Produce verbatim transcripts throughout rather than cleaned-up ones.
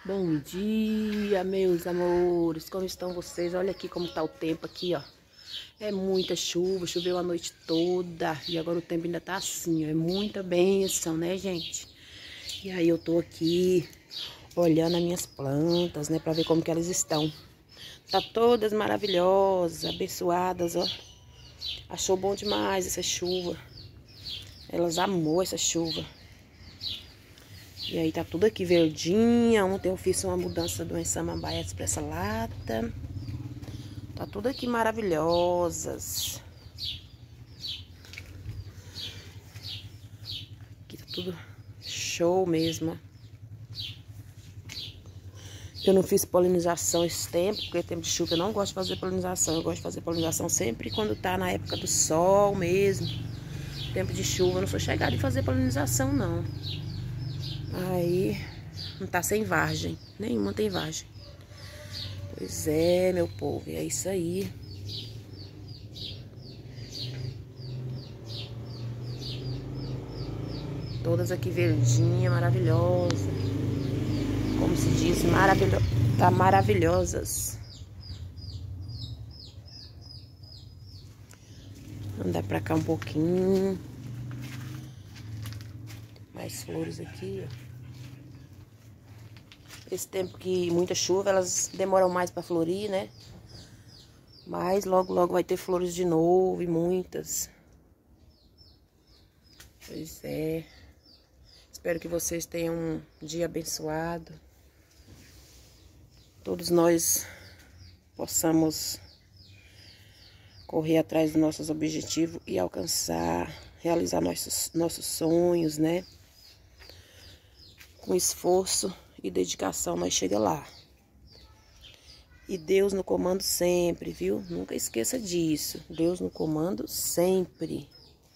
Bom dia, meus amores, como estão vocês? Olha aqui como tá o tempo aqui, ó. É muita chuva, choveu a noite toda e agora o tempo ainda tá assim, ó. É muita bênção, né, gente? E aí eu tô aqui olhando as minhas plantas, né, pra ver como que elas estão. Tá todas maravilhosas, abençoadas, ó. Achou bom demais essa chuva. Elas amou essa chuva. E aí tá tudo aqui verdinha. Ontem eu fiz uma mudança do ensamambaias pra essa lata. Tá tudo aqui maravilhosas. Aqui tá tudo show mesmo. Eu não fiz polinização esse tempo, porque tempo de chuva eu não gosto de fazer polinização. Eu gosto de fazer polinização sempre quando tá na época do sol mesmo. Tempo de chuva eu não sou chegada em fazer polinização, não. Aí não tá sem vargem, nenhuma tem vargem. Pois é, meu povo, é isso aí. Todas aqui verdinha, maravilhosa. Como se diz, maravilho... tá maravilhosas. Andar pra cá um pouquinho. Mais flores aqui, ó. Esse tempo que muita chuva, elas demoram mais para florir, né? Mas logo, logo vai ter flores de novo e muitas. Pois é. Espero que vocês tenham um dia abençoado. Todos nós possamos correr atrás dos nossos objetivos e alcançar, realizar nossos, nossos sonhos, né? Com esforço e dedicação nós chega lá. E Deus no comando sempre, viu? Nunca esqueça disso. Deus no comando sempre.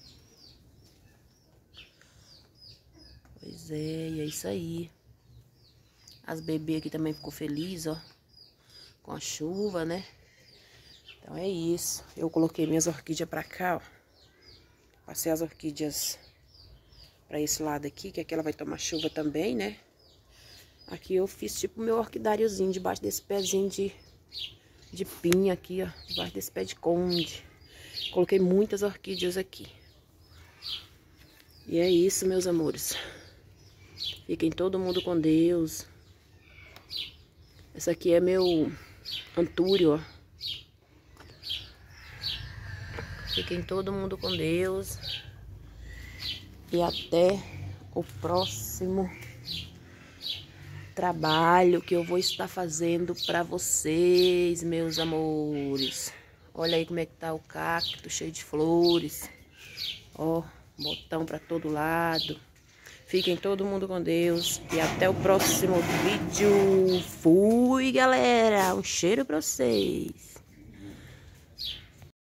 Pois é, e é isso aí. As bebês aqui também ficou feliz, ó. Com a chuva, né? Então é isso. Eu coloquei minhas orquídeas pra cá, ó. Passei as orquídeas pra esse lado aqui, que aqui ela vai tomar chuva também, né? Aqui eu fiz tipo meu orquidáriozinho debaixo desse pezinho de, de pinha aqui, ó. Debaixo desse pé de conde. Coloquei muitas orquídeas aqui. E é isso, meus amores. Fiquem todo mundo com Deus. Essa aqui é meu antúrio, ó. Fiquem todo mundo com Deus. E até o próximo trabalho que eu vou estar fazendo para vocês, meus amores. Olha aí como é que tá o cacto, cheio de flores. Ó, botão para todo lado. Fiquem todo mundo com Deus e até o próximo vídeo. Fui, galera. Um cheiro para vocês.